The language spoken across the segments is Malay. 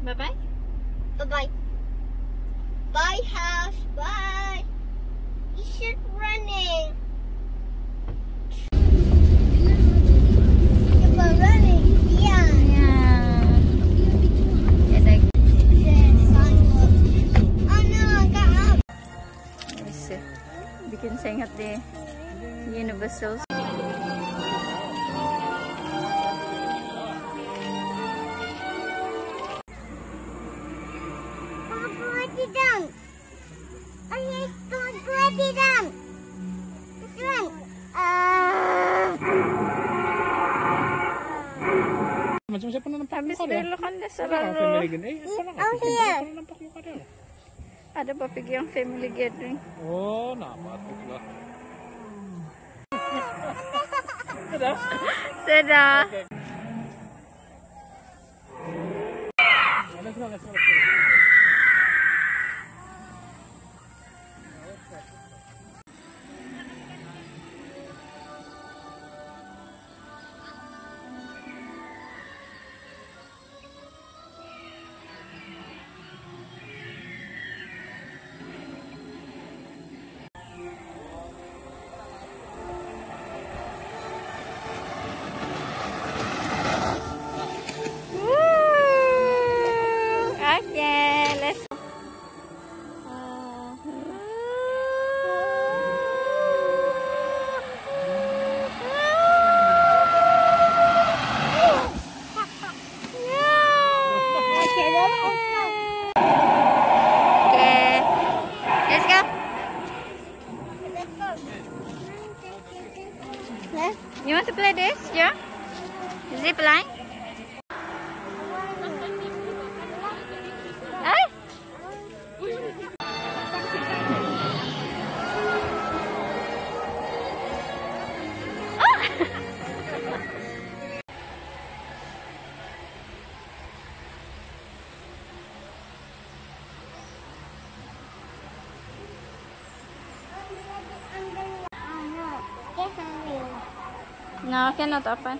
Bye-bye. Bye-bye. Bye, house. Bye. You should running. You're running. Yeah. Oh no, I got up. Yes. Bikin saya ingat deh Universal. Macam siapa nampak Habis muka dia? dulu kan dia Family selalu gathering. Oh, here. Nampak muka dia. ada pergi yang family gathering. Oh, nama tu lah. Sudah? Sudah. Okay, let's go. Okay, let's go. You want to play this, yeah? Zip line? Ay! No, I cannot open.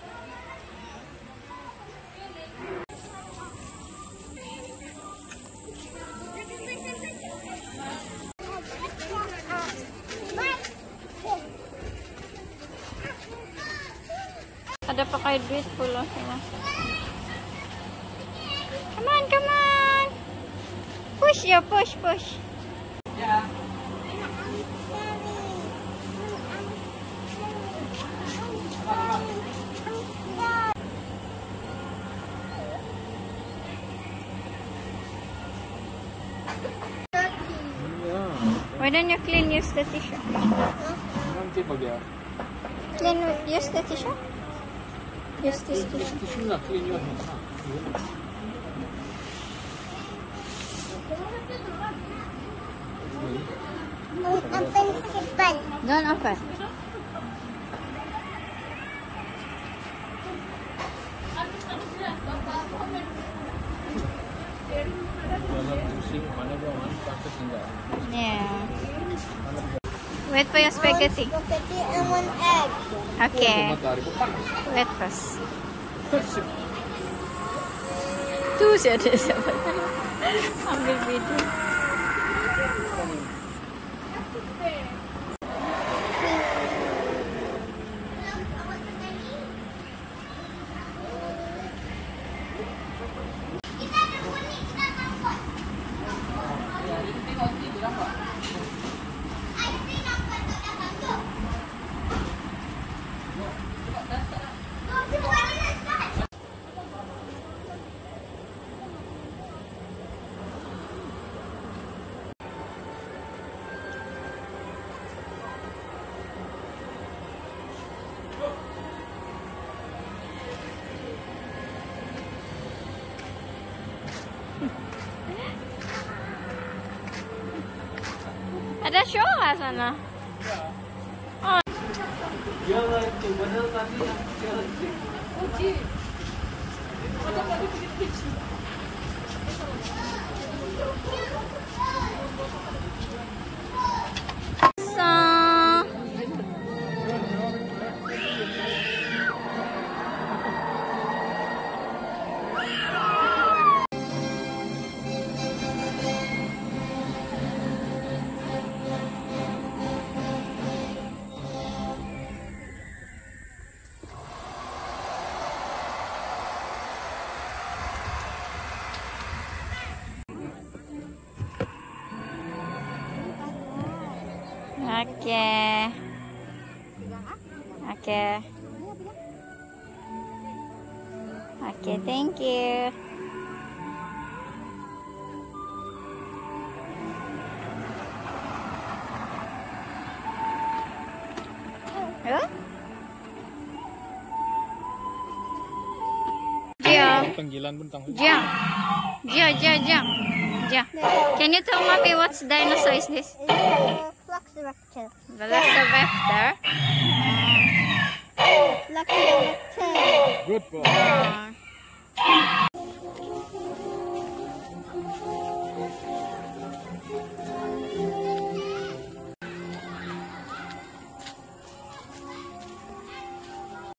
Ada pa kayo duit pula sila. Come on, come on. Push ya, push, push. Yeah. Why don't you use the tissue? Nanti bagi ya. Use the tissue? Use this tissue. Tisu lah, clean your hands. Don't open. Yeah. Wait for your spaghetti. Spaghetti and one egg. Okay. Wait first. Tuh sih ada siapa? Ambil video. Ada show lah sana. Oh. Jangan tu benar tadi jangan. Okey. Okay. Okay. Okay, thank you. Huh? Gia. Panggilan pun tanggung. Gia. Can you tell mommy what's dinosaur is this? Velociraptor. Velociraptor. Velociraptor. Good boy.